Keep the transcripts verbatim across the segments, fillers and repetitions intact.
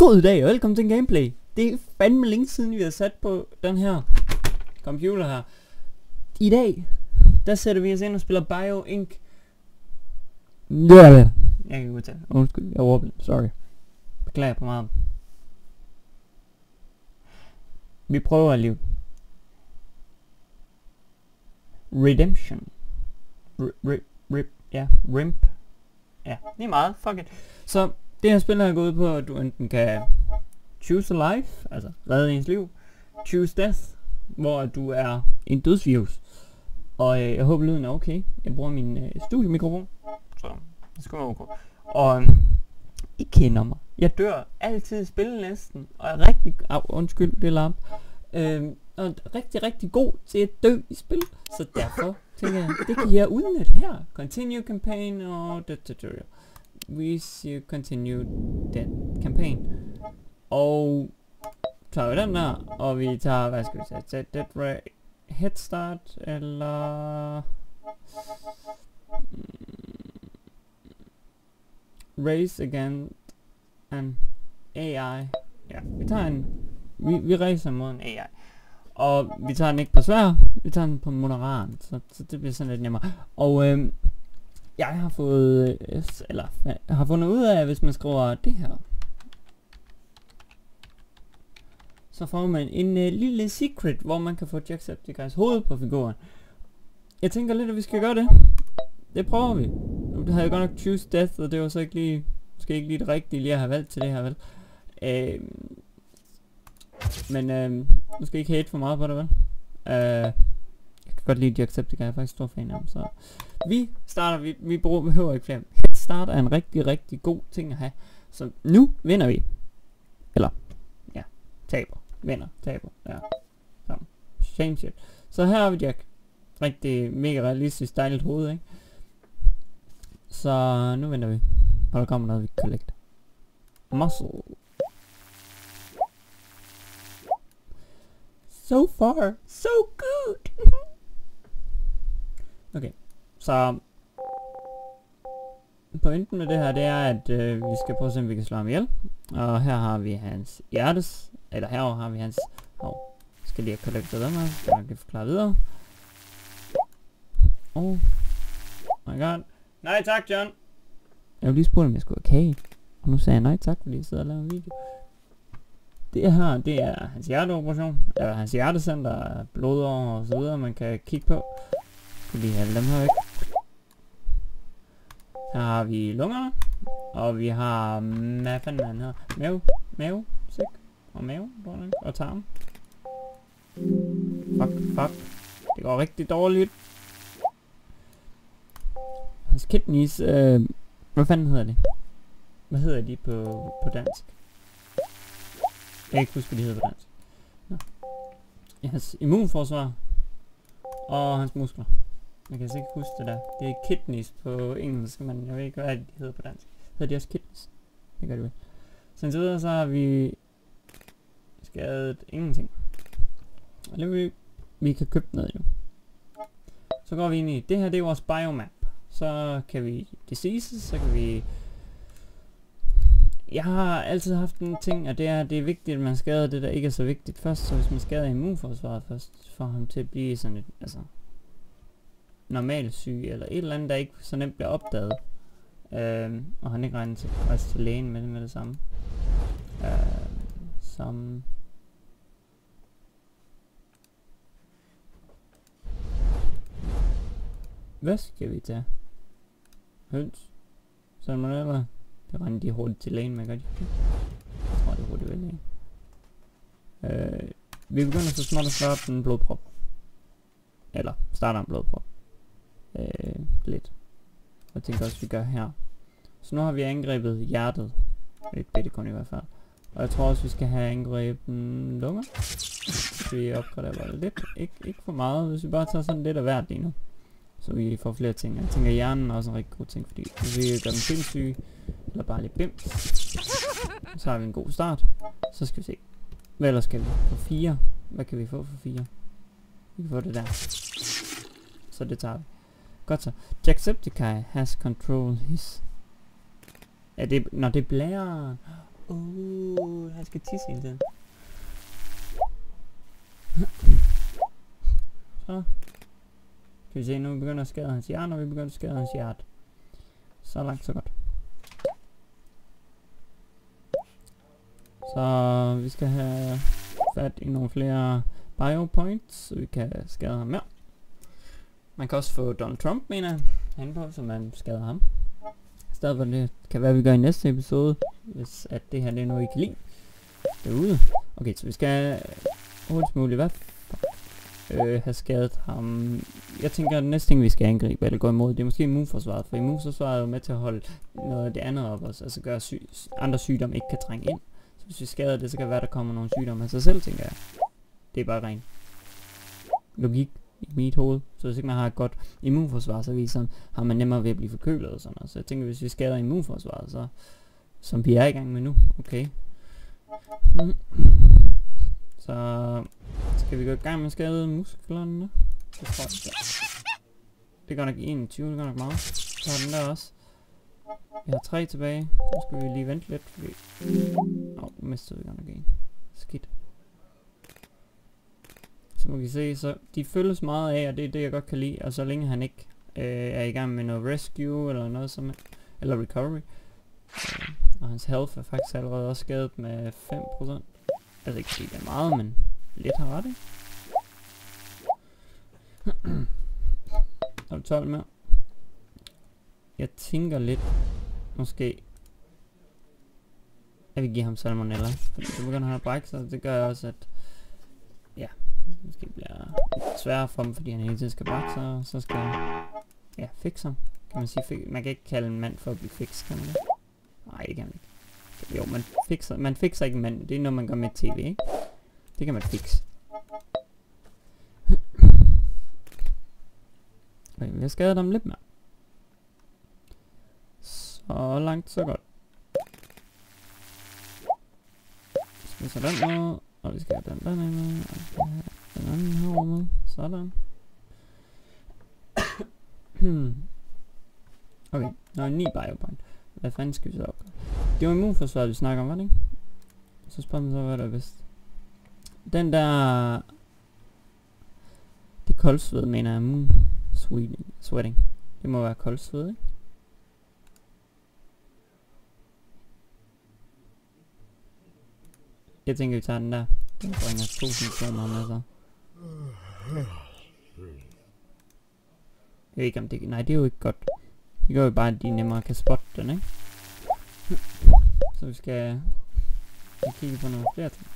God dag og velkommen til gameplay. Det er fandme længe siden vi har sat på den her computer her. I dag, der sætter vi os ind og spiller Bioink. Ja, ja. Jeg kan udtale. Undskyld, jeg var sorry. Beklager på meget. Vi prøver alligevel. Redemption. Rip, rip, ja, rimp. Ja, lige meget, fuck it. Så det her spil er gået på, at du enten kan choose a life, altså redde ens liv, choose death, hvor du er en dødsvirus. Og øh, jeg håber lyden er okay. Jeg bruger min øh, studiemikrofon, så det skal være okay. Og øh, I kender mig. Jeg dør altid i spil næsten, og er rigtig, oh, undskyld, det er larm. Øh, og er rigtig, rigtig god til at dø i spil, så derfor tænker jeg, det kan jeg udnytte her. Continue campaign og the tutorial. We see continue den campaign. Og tager vi den der, og vi tager, hvad skal vi sige, set that head start, eller mm, race against an A I. Ja, vi tager en, vi, vi racer mod en A I. Og vi tager den ikke på svær, vi tager den på moderat, så, så det bliver sådan lidt nemmere. Og øhm, jeg har fået, øh, eller jeg har fundet ud af, at hvis man skriver det her, så får man en uh, lille secret, hvor man kan få Jacksepticeye's hoved på figuren. Jeg tænker lidt, at vi skal gøre det. Det prøver vi. Nu havde jeg godt nok choose death, og det var så ikke lige, måske ikke lige det rigtige lige at have valgt til det her, vel? Øh, men øh, nu skal I ikke hate for meget på det, vel? Øh, jeg kan godt lide Jacksepticeye, jeg er faktisk stor fan af ham, så vi starter, vi, vi bruger, behøver ikke flere. Head start er en rigtig, rigtig god ting at have. Så nu vinder vi. Eller, ja, taber. Vinder, taber, ja. Sammen. Shame shit. Så her har vi Jack. Rigtig mega realistisk dejligt hoved, ikke? Så nu venter vi. Og der kommer noget, vi kan collect. Muscle. So far, so good. Okay, så pointen med det her, det er, at øh, vi skal prøve at se, om vi kan slå ham ihjel. Og her har vi hans hjertes, eller herovre har vi hans, åh, oh, skal lige have collectet dem her, så jeg kan forklare videre. Oh my god. Nej tak, John. Jeg vil lige spørge, om jeg skulle have kage. Og nu sagde jeg nej tak, fordi jeg sidder og laver en video. Det her, det er hans hjerteoperation, eller hans hjertecenter, blodår og så videre, man kan kigge på. Skal lige have dem her væk. Her har vi lungerne, og vi har, hvad fanden er den her? Mave, mave, sæk, og mave, og tarm. Fuck, fuck. Det går rigtig dårligt. Hans kidneys, øh, hvad fanden hedder det? Hvad hedder de på, på dansk? Jeg kan ikke huske, hvad de hedder på dansk. Nå. Hans immunforsvar, og hans muskler. Jeg kan altså ikke huske det der. Det er kidneys på engelsk, men jeg ved ikke, hvad de hedder på dansk. Hedder de også kidneys? Det gør de vel. Så indtil videre, så har vi skadet ingenting. Og det vi, vi kan købe noget jo. Så går vi ind i, det her det er vores biomap. Så kan vi diseases, så kan vi... Jeg har altid haft en ting, og det er, det er vigtigt, at man skader det, der ikke er så vigtigt først. Så hvis man skader immunforsvaret først, får ham til at blive sådan et, altså... normal syg, eller et eller andet, der ikke så nemt bliver opdaget. Øhm, og han ikke regner til, altså til lægen med det, med det samme. Øhm, som... Hvad skal vi tage? Høns? Salmonella? Det regner de hurtigt til lægen med, gør de? Jeg tror, det er hurtigt ved lægen. Øh, vi begynder så småt at starte en blodprop. Eller starter en blodprop. Øh, lidt. Jeg tænker også, vi gør her. Så nu har vi angrebet hjertet. Et bitte kun i hvert fald. Og jeg tror også, vi skal have angrebet lunger. Så vi opgraderer bare lidt. Ik ikke for meget, hvis vi bare tager sådan lidt af hvert lige nu. Så vi får flere ting. Jeg tænker, hjernen er også en rigtig god ting, fordi hvis vi gør den sindssyge, eller bare lidt bims, så har vi en god start. Så skal vi se. Hvad ellers skal vi få? fire. Hvad kan vi få for fire? Vi kan få det der. Så det tager vi. Godt så. Jacksepticeye has control his... Ja, det, når det blærer... Uh, han skal tisse hele tiden. Så. Kan vi se, nu vi begynder at skade hans hjerte, og vi begynder at skade hans hjerte. Så langt, så godt. Så vi skal have fat i nogle flere biopoints, så vi kan skade ham mere. Man kan også få Donald Trump, mener jeg, han på, så man skader ham. Stadig for det kan være, vi gør i næste episode, hvis at det her det er noget, I kan lide derude. Okay, så vi skal hurtigst muligt hvad? Øh, have skadet ham. Jeg tænker, at det næste ting, vi skal angribe eller gå imod, det er måske immunforsvaret, for immunforsvaret er jo med til at holde noget af det andet op os, altså gøre sy andre sygdomme ikke kan trænge ind. Så hvis vi skader det, så kan det være, der kommer nogle sygdomme af sig selv, tænker jeg. Det er bare ren logik i mit hoved. Så hvis ikke man har et godt immunforsvar, så viser, har man nemmere ved at blive forkølet og sådan noget. Så jeg tænker, hvis vi skader immunforsvaret, så som vi er i gang med nu, okay. Mm. Så skal vi gå i gang med at skade musklerne? Det tror jeg. Det går nok enogtyve, det går nok meget. Så har den der også. Vi har tre tilbage. Nu skal vi lige vente lidt, fordi... Åh, oh, nu mistede vi godt nok en. Skidt. Så må vi se, så de følges meget af, og det er det jeg godt kan lide. Og så længe han ikke øh, er i gang med noget rescue eller noget som... Eller recovery. Øh, og hans health er faktisk allerede også skadet med fem procent. Altså ikke fordi det er meget, men lidt har ret, ikke? Der er tolv mere. Jeg tænker lidt, måske, at vi giver ham salmonella. Fordi det begynder han at brække sig, det gør også, at ja, det måske bliver sværere for ham, fordi han hele tiden skal brække sig, og så skal ja, fikse ham. Kan man sige, man kan ikke kalde en mand for at blive fikset, kan man det? Nej, det kan man ikke. Jo, man fikser, man fikser ikke en mand. Det er noget, man gør med tv, ikke? Det kan man fikse. Okay, vi har skadet dem lidt mere. Så langt, så godt. Så vi så den med, og vi skal have den der med, og vi skal have den anden herovre med. Sådan. Okay, der er ni biopoint. Hvad fanden skal vi så opgøre? Det var immunforsvaret, vi snakker om, var det ikke? Så spørger man så, hvad der er bedst. Den der... Det er koldsved, mener jeg. Moon sweating. sweating. Det må være koldsved, ikke? Jeg tænker, vi tager den der. Den bringer to symptomer med sig. Jeg ved ikke om det... Nej, det er jo ikke godt. Det gør jo bare, at de nemmere kan spotte den, ikke? Så vi skal kigge på nogle flere ting.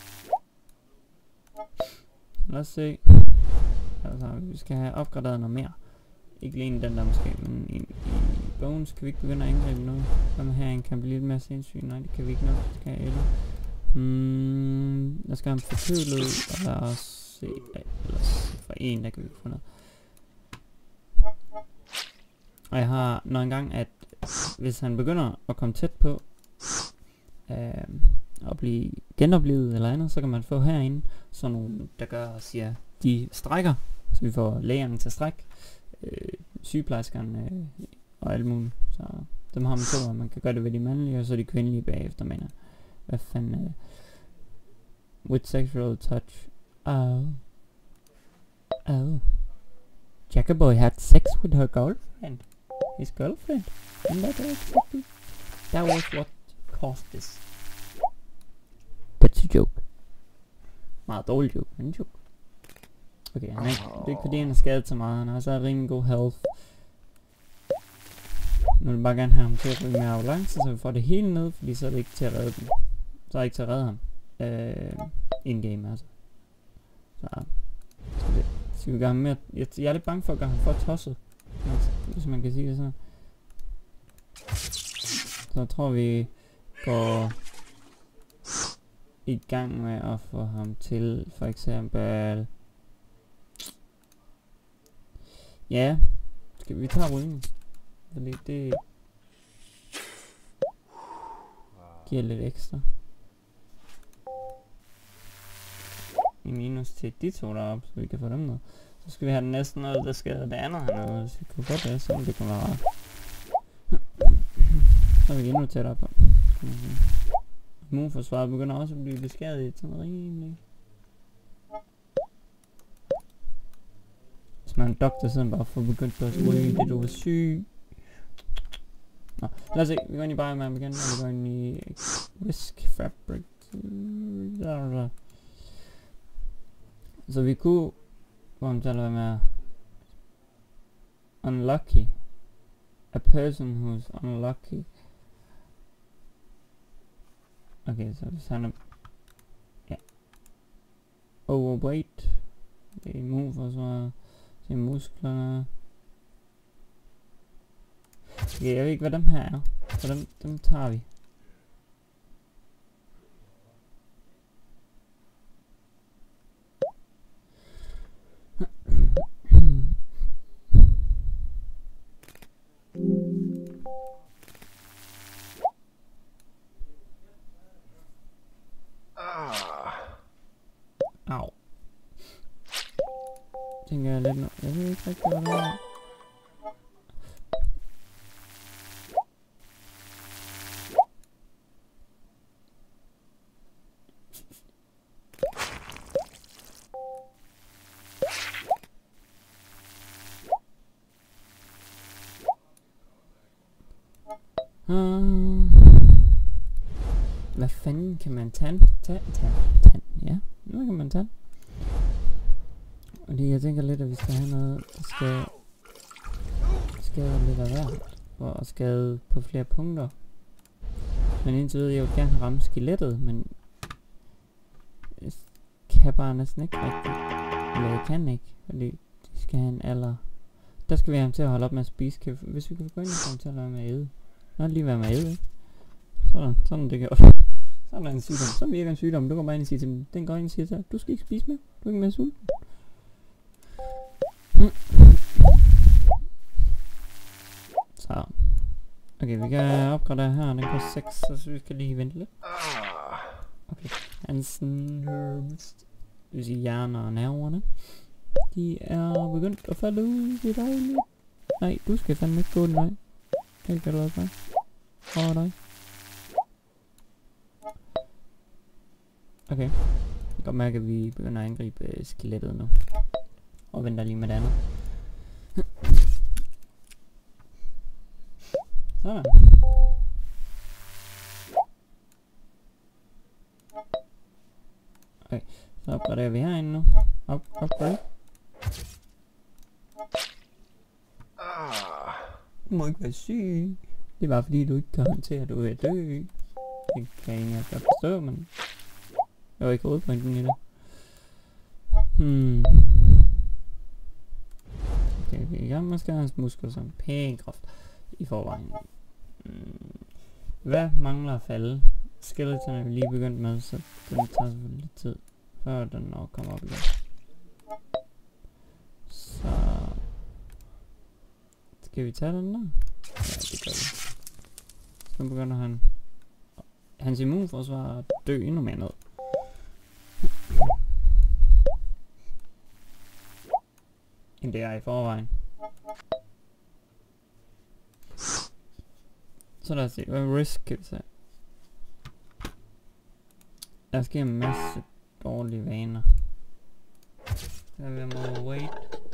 Lad os se. Altså, vi skal have opgraderet noget mere. Ikke lige den der måske, men i, i bones kan vi ikke begynde at angribe noget. Hvad med herinde, kan blive lidt mere sindssygt? Nej, det kan vi ikke nok. Det skal jeg eller. Hmm, jeg skal have ham forkølet, og lad os se. Ellers for en, der kan vi få noget. Og jeg har når engang, at hvis han begynder at komme tæt på øh, at blive genoplevet eller andet, så kan man få herinde sådan nogle, der gør og siger, de strækker, så vi får lægerne til at strække, øh, sygeplejerskerne øh, og alt muligt. Så dem har man to, og man kan gøre det ved de mandlige, og så de kvindelige bagefter, mener. Hvad fanden? Øh, with sexual touch. Oh. Oh. Jackaboy had sex with her girlfriend. His girlfriend. And that was exactly. That was what caused this. That's a joke. Meget dårlig joke, men en joke. Okay, han er ikke, det er ikke fordi han er skadet så meget. Han har så rimelig god health. Nu vil jeg bare gerne have ham til at ryge med ambulance, så vi får det hele ned, fordi så er det ikke til at redde dem. Så er det ikke til at redde ham. Øh, in-game altså. Så, så det. Skal vi gøre ham mere... Jeg, jeg er lidt bange for at gøre ham for tosset. Hvis man kan sige det sådan. Så jeg tror vi går i gang med at få ham til for eksempel... Ja, skal vi tage ryggen? Fordi det giver lidt ekstra. I minus til de to deroppe, så vi kan få dem med. Så skal vi have den næsten noget, der skader det andet hernede, hvis vi kunne få det, så det kunne være rart. Så er vi endnu tættere på. immunforsvaret begynder også at blive beskadiget sådan rimelig. Hvis man er en doktor, så bare for begyndt at ryge det, du var syg. Nå, lad os se, vi går ind i Biomap igen, og vi går ind i Risk Fabric. Så vi kunne komme til at være unlucky. A person who's unlucky. Okay, så hvis han er ja, overweight, det er immunforsvaret, det er musklerne. Okay, jeg ved ikke hvad dem her er, så dem, dem tager vi. Au. Tænker jeg lidt nu. Jeg ved ikke rigtig hvad det er. Uh, hvad fanden kan man tage? Tag, tag, tag. Ja, nu kan man tage. Og det, jeg tænker lidt, at vi skal have noget, der skal skade lidt af hvert. Og skade på flere punkter. Men indtil videre, jeg vil gerne ramme skelettet, men jeg kan bare næsten ikke rigtigt. Eller jeg kan ikke, fordi de skal have en alder. Der skal vi have ham til at holde op med at spise. Kan vi, hvis vi kan gå ind og komme til at lade med at æde. Nå, lige være med at æde, ikke? Sådan, sådan det gjort. Så er der en sygdom. Så virker en sygdom. Du går bare ind og siger til dem. Den går ind og siger til dig, du skal ikke spise mere. Du er ikke mere sulten. Mm. Så. Okay, vi kan opgradere her. Den koster seks, så vi skal lige vente lidt. Okay. Hans nerves. Det vil sige hjerner og nerverne. De er begyndt at falde ud. Det er dejligt. Nej, du skal fandme ikke gå den vej. Det kan du også bare. Åh, nej. Okay. Jeg kan godt mærke, at vi begynder at angribe øh, skelettet nu. Og venter lige med det andet. Sådan. Okay, så opgraderer vi herinde nu. Op, upgrade. Du må ikke være syg. Det er bare fordi du ikke kan håndtere, at du er ved at dø. Det kan jeg ikke godt forstå, men jeg var ikke hovedpointen i det. Hmm. Okay, vi er i gang med at skære hans muskler som pæn kraft i forvejen. Hmm. Hvad mangler at falde? Skeleton er vi lige begyndt med, så den tager selvfølgelig lidt tid, før den når kommer op igen. Så skal vi tage den der? Ja, det gør vi. Så nu begynder han hans immunforsvar at dø endnu mere ned. End det er i forvejen. Så lad os se, hvad risk kan vi se. Der sker en masse dårlige vaner. Der vil være overweight.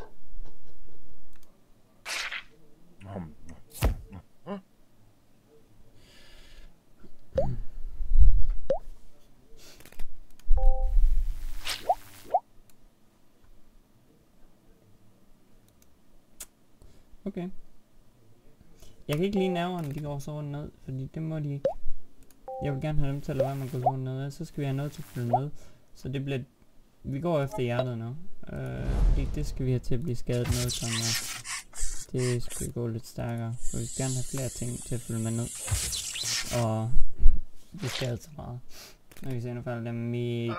Okay. Jeg kan ikke lide nerverne, de går så rundt ned, fordi det må de ikke. Jeg vil gerne have dem til at lade være med at gå rundt ned, så skal vi have noget til at følge med. Så det bliver... Vi går efter hjertet nu. Øh, fordi det skal vi have til at blive skadet noget som... Uh, det skal gå lidt stærkere, for vi skal gerne have flere ting til at følge med ned. Og... Det er skadet så meget. Nu kan vi se, nu falder det mega...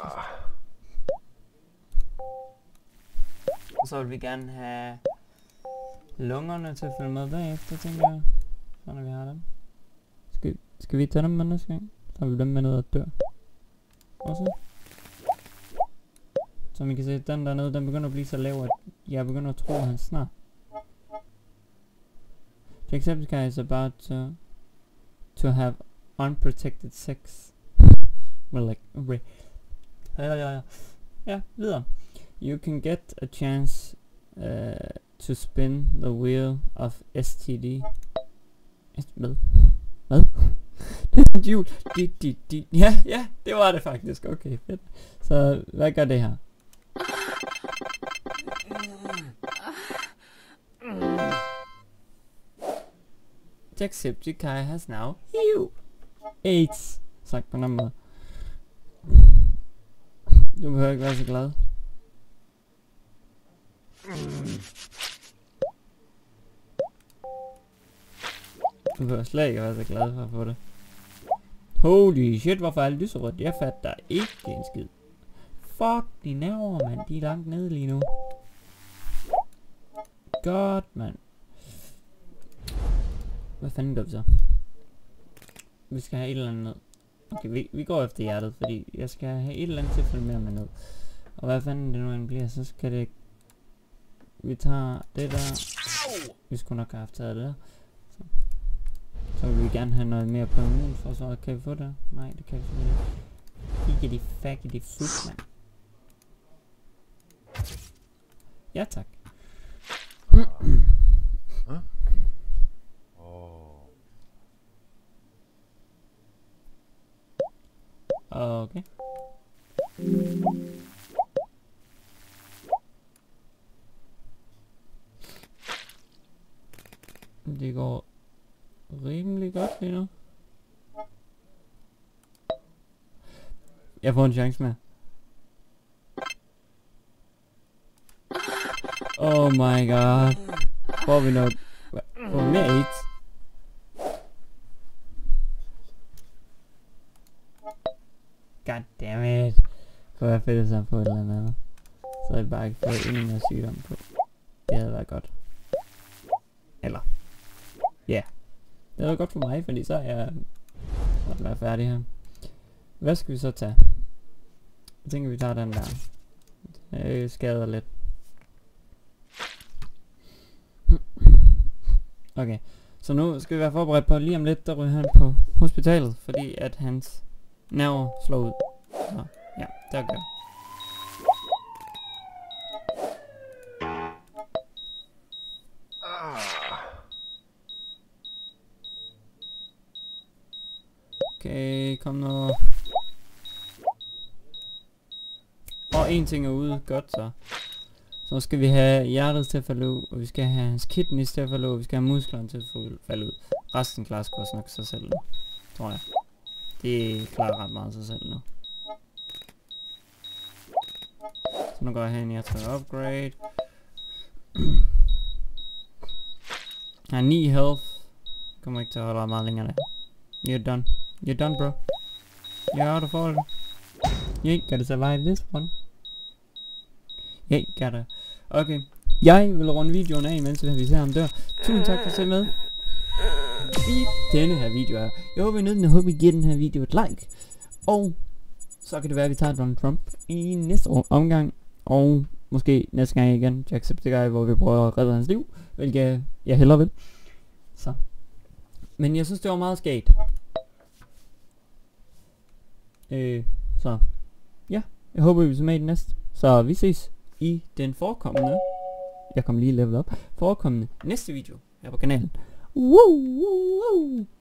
Og så vil vi gerne have... lungerne til at følge med bagefter, tænker jeg. Så når vi har dem. Skal, skal vi tage dem med næste gang? Så har vi dem med ned og dør. Også. Som I kan se, den der nede, den begynder at blive så lav, at jeg begynder at tro, at han snart. The accepted guy is about to, to have unprotected sex. Relic. Re ja, ja, ja. Ja, videre. You can get a chance uh, to spin the wheel of S T D. Hvad? Hvad? Det er jul. Di, di, di. Ja, ja, det var det faktisk. Okay, fedt. Så hvad gør det her? Jacksepticeye has now you AIDS. Sagt på en anden måde. Du behøver ikke være så glad. Du behøver slet ikke være så glad for at få det. Holy shit, hvorfor er det lyserødt? Jeg fatter ikke en skid. Fuck, de nerver, mand. De er langt nede lige nu. Godt, mand. Hvad fanden gør vi så? Vi skal have et eller andet ned. Okay, vi, vi går efter hjertet, fordi jeg skal have et eller andet til at følge med mig ned. Og hvad fanden det nu end bliver, så skal det... Vi tager det der. Vi skulle nok have haft taget det der. Så, så vil vi gerne have noget mere på immunforsvaret. Kan vi få det? Nej, det kan vi selvfølgelig ikke. Giggity faggity food, mand. Ja, tak. Okay. Det går rimelig godt lige nu. Jeg får en chance med. Oh my god. Får vi noget? Får vi mere AIDS? God damn it. Kunne være fedt at så på et eller andet. Så jeg bare ikke fået endnu mere sygdom på. Det havde været godt. Eller. Ja. Yeah. Det havde været godt for mig, fordi så er jeg godt være færdig her. Hvad skal vi så tage? Jeg tænker vi tager den der. Det skader lidt. Okay. Så nu skal vi være forberedt på lige om lidt, der ryger han på hospitalet, fordi at hans nerver slår ud. Så, ja, der gør. Okay, kom nu. Og en ting er ude, godt så. Så skal vi have hjertet til at falde ud, og vi skal have hans kidneys til at falde ud, og vi skal have musklerne til at falde ud. Resten klarer sgu også nok sig selv nu, tror jeg. Det klarer ret meget sig selv nu. Så nu går jeg hen, jeg tager upgrade. Jeg har ni health. Kommer ikke til at holde meget længere der. You're done. You're done, bro. You're out of order. You ain't gotta survive this one. You ain't gotta. Okay. Jeg vil runde videoen af, mens vi ser ham dør. Tusind tak for at se med i denne her video her. Jeg håber I nød den. Jeg håber I giver den her video et like. Og så kan det være at vi tager Donald Trump i næste omgang. Og måske næste gang igen Jacksepticeye, hvor vi prøver at redde hans liv. Hvilket jeg hellere vil. Så. Men jeg synes det var meget skægt. Øh, så. Ja. Jeg håber I vil se med i den næste. Så vi ses i den forekommende. Jeg kommer lige level op. Forekommende næste video her på kanalen. Woo, woo, woo.